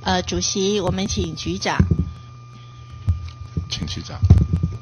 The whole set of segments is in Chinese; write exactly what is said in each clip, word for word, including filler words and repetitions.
呃，主席，我们请局长。 请局长。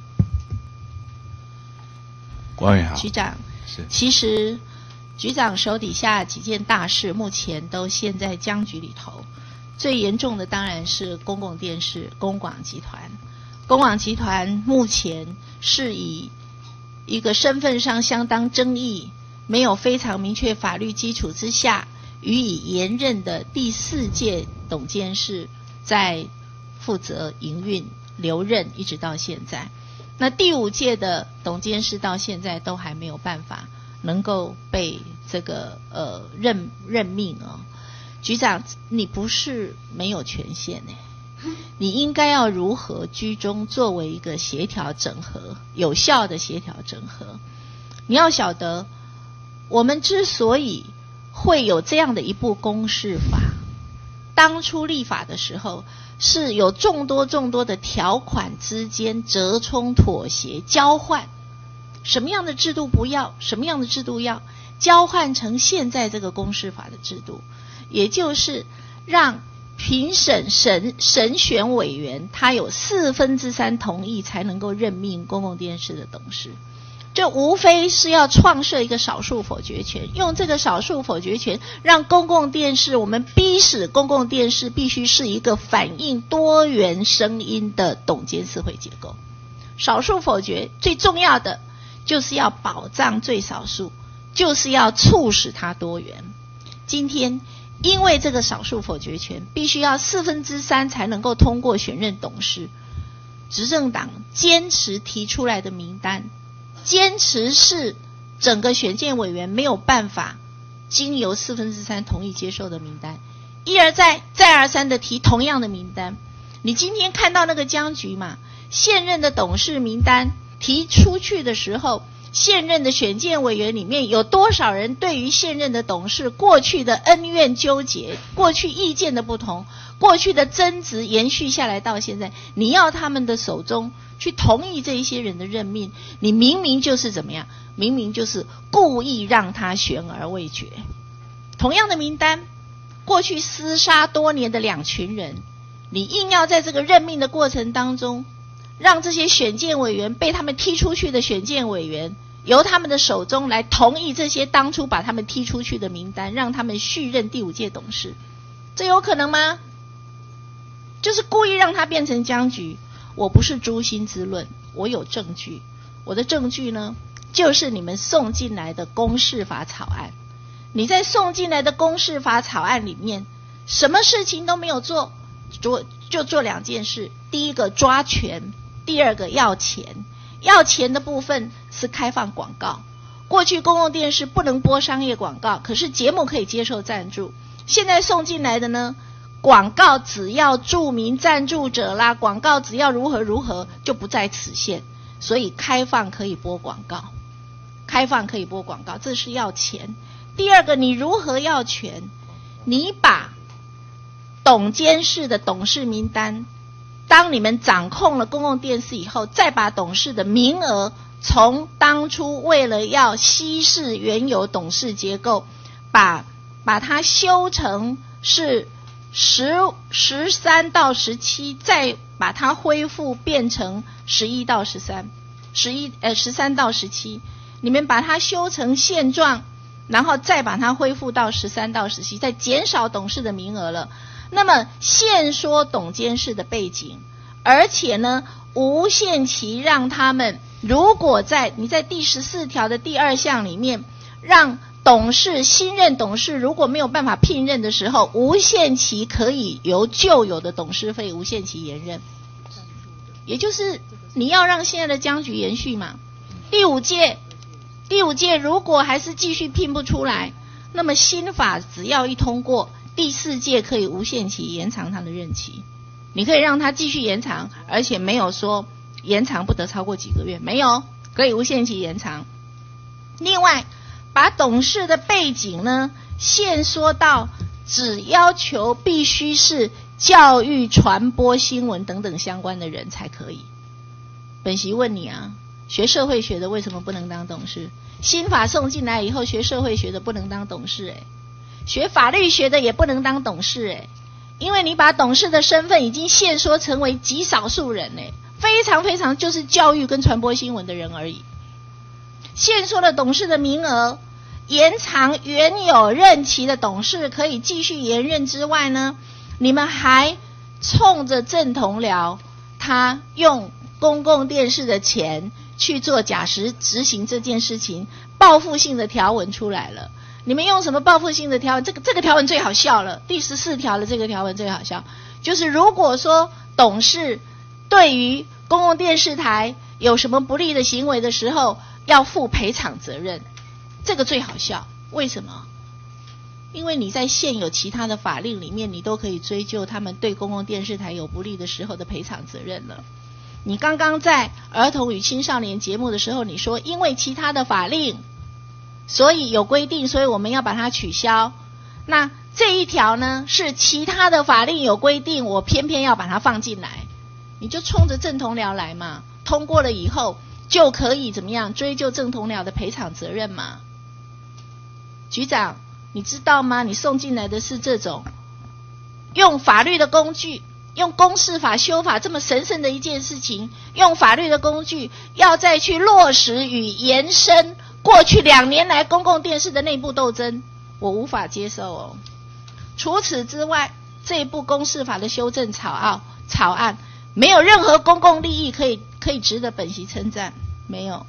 国安好。 局长， 是。 其实，局长手底下几件大事，目前都陷在僵局里头。最严重的当然是公共电视公广集团。公广集团目前是以一个身份上相当争议、没有非常明确法律基础之下，予以延任的第四届董监事在负责营运留任，一直到现在。那第五届的董监事到现在都还没有办法能够被这个呃任任命哦。局长，你不是没有权限呢，你应该要如何居中作为一个协调整合、有效的协调整合？你要晓得，我们之所以会有这样的一部公示法，当初立法的时候是有众多众多的条款之间折冲、妥协、交换，什么样的制度不要，什么样的制度要，交换成现在这个公示法的制度，也就是让评审审审选委员他有四分之三同意才能够任命公共电视的董事。这无非是要创设一个少数否决权，用这个少数否决权让公共电视，我们逼使公共电视必须是一个反映多元声音的董监事会结构。少数否决最重要的就是要保障最少数，就是要促使它多元。今天因为这个少数否决权必须要四分之三才能够通过选任董事，执政党坚持提出来的名单，坚持是整个选荐委员没有办法经由四分之三同意接受的名单，一而再再而三的提同样的名单。你今天看到那个僵局嘛，现任的董事名单提出去的时候，现任的选荐委员里面有多少人对于现任的董事过去的恩怨纠结，过去意见的不同，过去的争执延续下来到现在，你要他们的手中去同意这一些人的任命，你明明就是怎么样，明明就是故意让他悬而未决。同样的名单，过去厮杀多年的两群人，你硬要在这个任命的过程当中，让这些选荐委员被他们踢出去的选荐委员由他们的手中来同意这些当初把他们踢出去的名单，让他们续任第五届董事，这有可能吗？就是故意让它变成僵局。我不是诛心之论，我有证据。我的证据呢，就是你们送进来的公示法草案。你在送进来的公示法草案里面，什么事情都没有做，做就做两件事。第一个抓权，第二个要钱。要钱的部分是开放广告。过去公共电视不能播商业广告，可是节目可以接受赞助。现在送进来的呢，广告只要注明赞助者啦，广告只要如何如何就不在此限，所以开放可以播广告，开放可以播广告，这是要钱。第二个，你如何要权？你把董监事的董事名单，当你们掌控了公共电视以后，再把董事的名额从当初为了要稀释原有董事结构，把把它修成是十十三到十七，再把它恢复变成十一到十三，十一呃十三到十七，你们把它修成现状，然后再把它恢复到十三到十七，再减少董事的名额了。那么限缩董监事的背景，而且呢无限期让他们，如果在你在第十四条的第二项里面，让董事新任董事如果没有办法聘任的时候，无限期可以由旧有的董事费无限期延任，也就是你要让现在的僵局延续嘛。第五届第五届如果还是继续聘不出来，那么新法只要一通过，第四届可以无限期延长他的任期，你可以让他继续延长，而且没有说延长不得超过几个月，没有，可以无限期延长。另外把董事的背景呢限缩到只要求必须是教育、传播、新闻等等相关的人才可以。本席问你啊，学社会学的为什么不能当董事？新法送进来以后，学社会学的不能当董事，诶学法律学的也不能当董事，诶因为你把董事的身份已经限缩成为极少数人呢，非常非常就是教育跟传播新闻的人而已。限缩了董事的名额，延长原有任期的董事可以继续延任之外呢，你们还冲着郑同僚他用公共电视的钱去做假实执行这件事情，报复性的条文出来了。你们用什么报复性的条文？这个这个条文最好笑了，第十四条的这个条文最好笑，就是如果说董事对于公共电视台有什么不利的行为的时候，要负赔偿责任，这个最好笑。为什么？因为你在现有其他的法令里面，你都可以追究他们对公共电视台有不利的时候的赔偿责任了。你刚刚在儿童与青少年节目的时候，你说因为其他的法令所以有规定，所以我们要把它取消。那这一条呢，是其他的法令有规定，我偏偏要把它放进来，你就冲着郑同僚来嘛。通过了以后，就可以怎么样追究郑同僚的赔偿责任嘛。局长，你知道吗？你送进来的是这种用法律的工具，用公示法修法这么神圣的一件事情，用法律的工具要再去落实与延伸过去两年来公共电视的内部斗争，我无法接受哦。除此之外，这一部公示法的修正草案草案没有任何公共利益可以可以值得本席称赞，没有。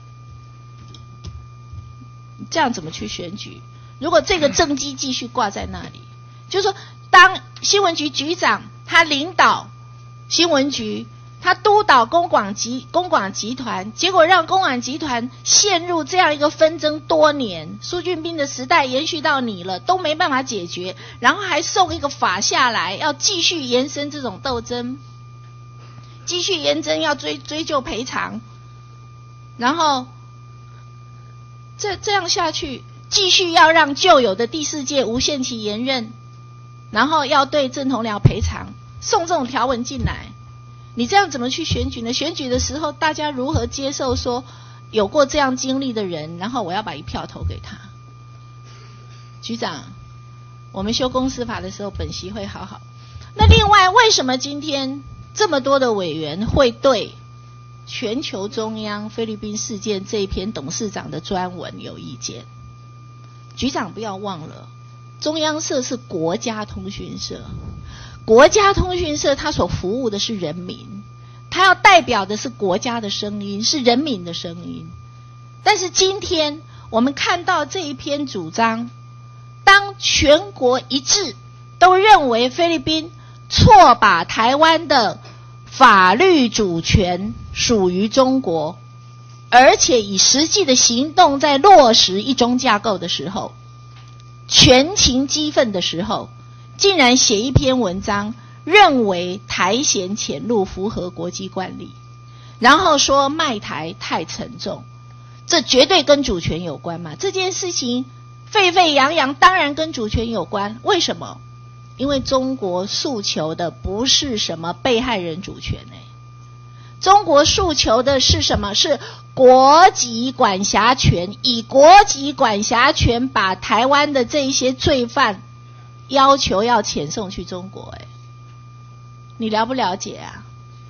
这样怎么去选举？如果这个政绩继续挂在那里，就是说，当新闻局局长他领导新闻局，他督导公广集公广集团，结果让公广集团陷入这样一个纷争多年，苏俊斌的时代延续到你了，都没办法解决，然后还送一个法下来，要继续延伸这种斗争，继续延伸要追追究赔偿，然后这这样下去，继续要让旧有的第四届无限期延任，然后要对郑同僚赔偿，送这种条文进来，你这样怎么去选举呢？选举的时候，大家如何接受说有过这样经历的人，然后我要把一票投给他？局长，我们修公司法的时候，本席会好好。那另外，为什么今天这么多的委员会对全球中央菲律宾事件这一篇董事长的专文有意见？局长不要忘了，中央社是国家通讯社，国家通讯社它所服务的是人民，它要代表的是国家的声音，是人民的声音。但是今天我们看到这一篇主张，当全国一致都认为菲律宾错把台湾的法律主权属于中国，而且以实际的行动在落实一中架构的时候，全情激愤的时候，竟然写一篇文章，认为台嫌潜入符合国际惯例，然后说卖台太沉重，这绝对跟主权有关嘛？这件事情沸沸扬扬，当然跟主权有关。为什么？因为中国诉求的不是什么被害人主权呢、欸？中国诉求的是什么？是国籍管辖权，以国籍管辖权把台湾的这一些罪犯要求要遣送去中国。哎，你了不了解啊？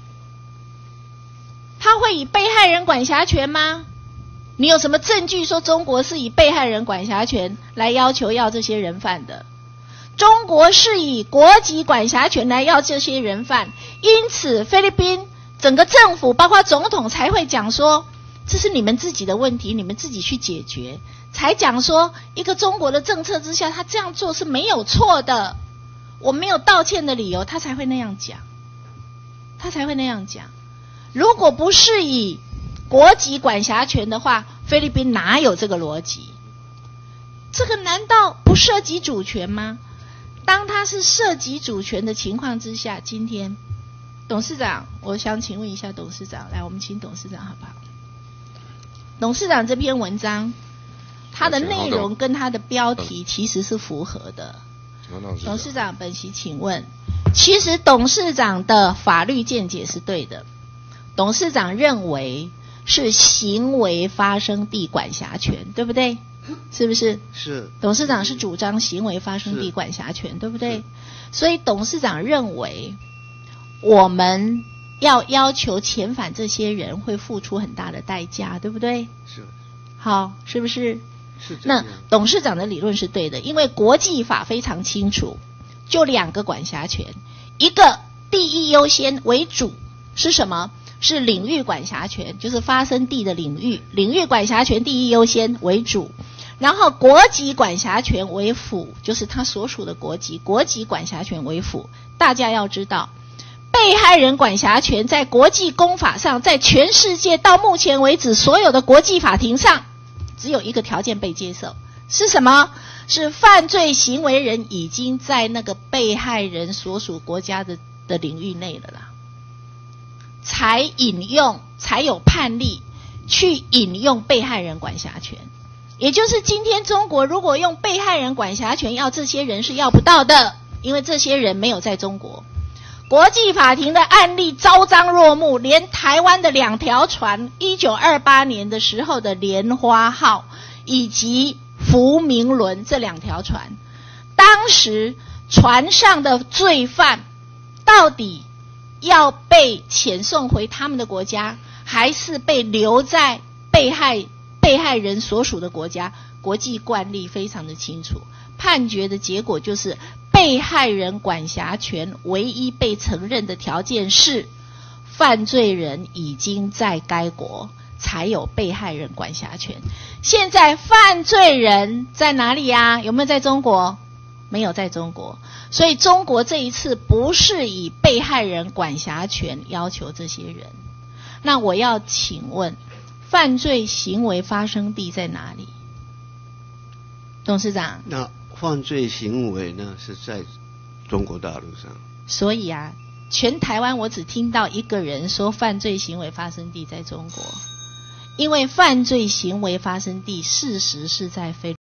他会以被害人管辖权吗？你有什么证据说中国是以被害人管辖权来要求要这些人犯的？中国是以国籍管辖权来要这些人犯，因此菲律宾整个政府包括总统才会讲说，这是你们自己的问题，你们自己去解决，才讲说一个中国的政策之下，他这样做是没有错的，我没有道歉的理由，他才会那样讲，他才会那样讲。如果不是以国籍管辖权的话，菲律宾哪有这个逻辑？这个难道不涉及主权吗？当它是涉及主权的情况之下，今天董事长，我想请问一下董事长，来，我们请董事长好不好？董事长这篇文章，它的内容跟它的标题其实是符合的。董事长，本席请问，其实董事长的法律见解是对的，董事长认为是行为发生地管辖权，对不对？ 是不是？ 是。 董事长是主张行为发生地管辖权，对不对？所以董事长认为，我们要要求遣返这些人会付出很大的代价，对不对？ 是。 好，是不是？ 是这样。 那董事长的理论是对的，因为国际法非常清楚，就两个管辖权，一个第一优先为主是什么？是领域管辖权，就是发生地的领域，领域管辖权第一优先为主，然后国籍管辖权为辅，就是他所属的国籍，国籍管辖权为辅。大家要知道，被害人管辖权在国际公法上，在全世界到目前为止所有的国际法庭上，只有一个条件被接受，是什么？是犯罪行为人已经在那个被害人所属国家的的领域内了啦，才引用，才有判例去引用被害人管辖权。也就是今天中国如果用被害人管辖权要这些人是要不到的，因为这些人没有在中国。国际法庭的案例昭彰若目，连台湾的两条船，一九二八年的时候的莲花号以及福明轮这两条船，当时船上的罪犯到底要被遣送回他们的国家，还是被留在被害被害人所属的国家？国际惯例非常的清楚，判决的结果就是被害人管辖权唯一被承认的条件是犯罪人已经在该国，才有被害人管辖权。现在犯罪人在哪里呀？有没有在中国？没有在中国。所以中国这一次不是以被害人管辖权要求这些人。那我要请问，犯罪行为发生地在哪里？董事长。 那犯罪行为呢是在中国大陆上。 所以啊，全台湾我只听到一个人说犯罪行为发生地在中国，因为犯罪行为发生地事实是在菲律宾。